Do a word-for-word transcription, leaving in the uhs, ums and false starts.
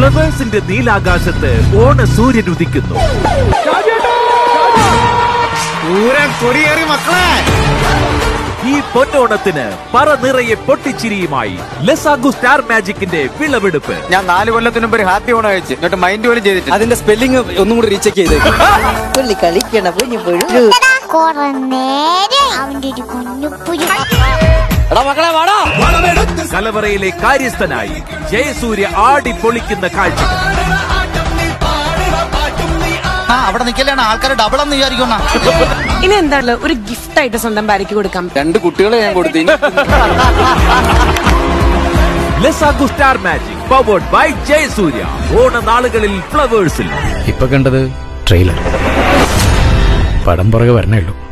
ഫ്ലവേഴ്സിന്റെ നീലാകാശത്ത് ഓണ സൂര്യൻ ഉദിക്കുന്നു. ഈ പൊന്നോണത്തിന് പറ നിറയെ പൊട്ടിച്ചിരിയുമായി ലെസാഗു സ്റ്റാർ മാജിക്കിന്റെ വിളവെടുപ്പ്. ഞാൻ നാല് കൊല്ലത്തിന് മുമ്പ് ഹാപ്പി ഓണം അയച്ചു, എന്നിട്ട് മൈൻഡ് പോലും ചെയ്തിട്ട് അതിന്റെ സ്പെല്ലിംഗ് ഒന്നും കൂടി റീചെക്ക് ചെയ്തേക്കും. കലവറയിലെ കാര്യസ്ഥനായി ജയസൂര്യ ആടി പൊളിക്കുന്ന കാഴ്ച. അവിടെ നിൽക്കലാണ് ആൾക്കാർ ഡബിൾ എന്ന് വിചാരിക്കുന്ന. ഇനി എന്താണ് ഒരു ഗിഫ്റ്റ് ആയിട്ട് സ്വന്തം ഭാര്യയ്ക്ക് കൊടുക്കാം? രണ്ട് കുട്ടികളെ ഞാൻ കൊടുത്തു. ലെസാഗു star magic powered by Jayasurya. ഓണനാളുകളിൽ ഫ്ലവേഴ്സിൽ. ഇപ്പൊ കണ്ടത് ട്രെയിലർ, പടം പുറകെ വരണേ ഉള്ളൂ.